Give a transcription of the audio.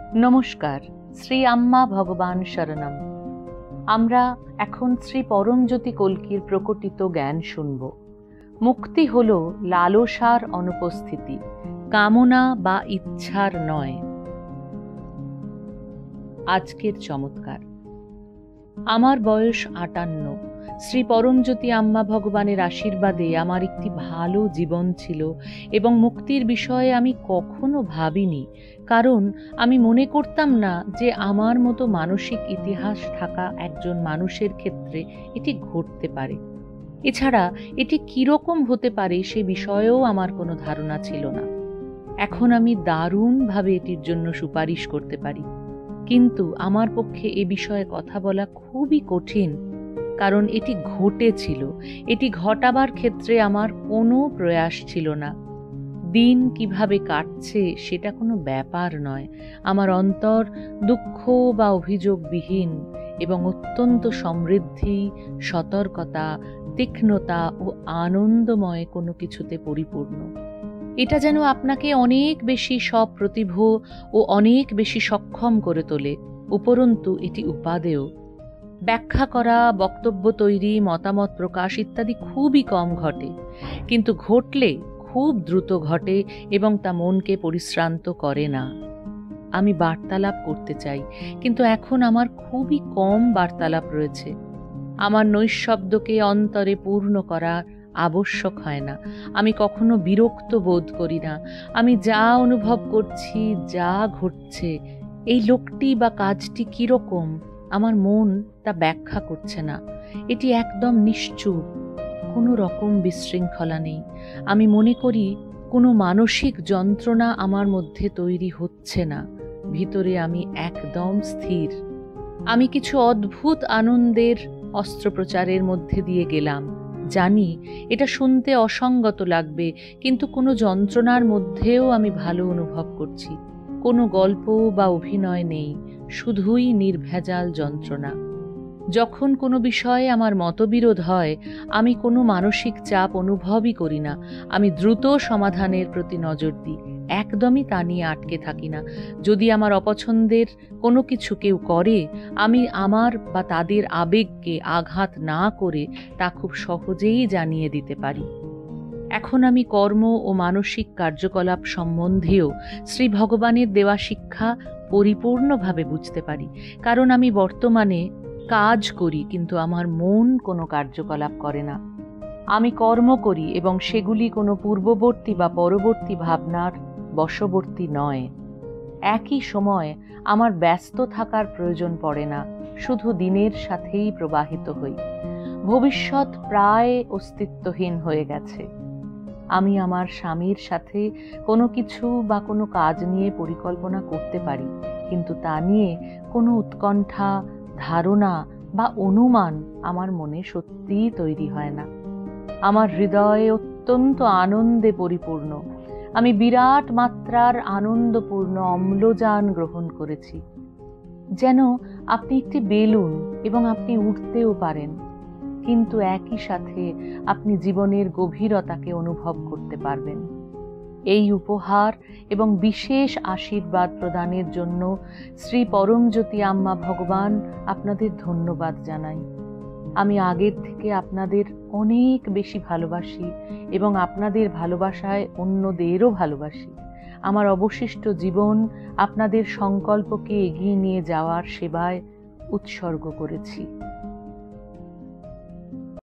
নমস্কার। শ্রী আম্মা ভগবান শরণম। আমরা এখন শ্রী পরমজ্যোতি কল্কির প্রকটিত জ্ঞান শুনব। মুক্তি হল লালসার অনুপস্থিতি, কামনা বা ইচ্ছার নয়। আজকের চমৎকার। আমার বয়স 58। শ্রী পরমজ্যোতি আম্মা ভগবানের আশীর্বাদে আমার একটি ভালো জীবন ছিল এবং মুক্তির বিষয়ে আমি কখনো ভাবিনি, কারণ আমি মনে করতাম না যে আমার মতো মানসিক ইতিহাস থাকা একজন মানুষের ক্ষেত্রে এটি ঘটতে পারে। এছাড়া এটি কীরকম হতে পারে সে বিষয়েও আমার কোনো ধারণা ছিল না। এখন আমি দারুণভাবে এটির জন্য সুপারিশ করতে পারি, কিন্তু আমার পক্ষে এ বিষয়ে কথা বলা খুবই কঠিন, কারণ এটি ঘটেছিল। এটি ঘটাবার ক্ষেত্রে আমার কোনো প্রয়াস ছিল না। দিন কিভাবে কাটছে সেটা কোনো ব্যাপার নয়। আমার অন্তর দুঃখ বা অভিযোগবিহীন এবং অত্যন্ত সমৃদ্ধি, সতর্কতা, তীক্ষ্ণতা ও আনন্দময় কোনো কিছুতে পরিপূর্ণ। এটা যেন আপনাকে অনেক বেশি সপ্রতিভ ও অনেক বেশি সক্ষম করে তোলে। উপরন্তু এটি উপাদেয়। ব্যাখ্যা করা, বক্তব্য তৈরি, মতামত প্রকাশ ইত্যাদি খুবই কম ঘটে, কিন্তু ঘটলে খুব দ্রুত ঘটে এবং তা মনকে পরিশ্রান্ত করে না। আমি বার্তালাপ করতে চাই, কিন্তু এখন আমার খুবই কম বার্তালাপ রয়েছে। আমার নৈঃশব্দকে অন্তরে পূর্ণ করা আবশ্যক হয় না। আমি কখনো বিরক্ত বোধ করি না। আমি যা অনুভব করছি, যা ঘটছে, এই লোকটি বা কাজটি কীরকম, আমার মন তা ব্যাখ্যা করছে না। এটি একদম নিশ্চুপ, কোনো রকম বিশৃঙ্খলা নেই। আমি মনে করি কোনো মানসিক যন্ত্রণা আমার মধ্যে তৈরি হচ্ছে না। ভিতরে আমি একদম স্থির। আমি কিছু অদ্ভুত আনন্দের অস্ত্রোপচারের মধ্যে দিয়ে গেলাম। জানি এটা শুনতে অসঙ্গত লাগবে, কিন্তু কোনো যন্ত্রণার মধ্যেও আমি ভালো অনুভব করছি। কোনো গল্প বা অভিনয় নেই, শুধুই নির্ভেজাল যন্ত্রণা। যখন কোনো বিষয়ে আমার মতবিরোধ হয়, আমি কোনো মানসিক চাপ অনুভবই করি না। আমি দ্রুত সমাধানের প্রতি নজর দিই, একদমই তা নিয়ে আটকে থাকি না। যদি আমার অপছন্দের কোনো কিছু কেউ করে, আমি আমার বা তাদের আবেগকে আঘাত না করে তা খুব সহজেই জানিয়ে দিতে পারি। এখন আমি কর্ম ও মানসিক কার্যকলাপ সম্বন্ধেও শ্রী ভগবানের দেওয়া শিক্ষা পরিপূর্ণভাবে বুঝতে পারি, কারণ আমি বর্তমানে কাজ করি, কিন্তু আমার মন কোনো কার্যকলাপ করে না। আমি কর্ম করি এবং সেগুলি কোনো পূর্ববর্তী বা পরবর্তী ভাবনার বশবর্তী নয়। একই সময় আমার ব্যস্ত থাকার প্রয়োজন পড়ে না, শুধু দিনের সাথেই প্রবাহিত হই। ভবিষ্যৎ প্রায় অস্তিত্বহীন হয়ে গেছে। আমি আমার স্বামীর সাথে কোনো কিছু বা কোনো কাজ নিয়ে পরিকল্পনা করতে পারি, কিন্তু তা নিয়ে কোনো উৎকণ্ঠা, ধারণা বা অনুমান আমার মনে সত্যিই তৈরি হয় না। আমার হৃদয় অত্যন্ত আনন্দে পরিপূর্ণ। আমি বিরাট মাত্রার আনন্দপূর্ণ অম্লজান গ্রহণ করেছি। যেন আপনি একটি বেলুন এবং আপনি উঠতেও পারেন, কিন্তু একই সাথে আপনি জীবনের গভীরতাকে অনুভব করতে পারবেন। এই উপহার এবং বিশেষ আশীর্বাদ প্রদানের জন্য শ্রী পরমজ্যোতি আম্মা ভগবান আপনাদের ধন্যবাদ জানাই। আমি আগের থেকে আপনাদের অনেক বেশি ভালোবাসি এবং আপনাদের ভালোবাসায় অন্যদেরও ভালোবাসি। আমার অবশিষ্ট জীবন আপনাদের সংকল্পকে এগিয়ে নিয়ে যাওয়ার সেবায় উৎসর্গ করেছি।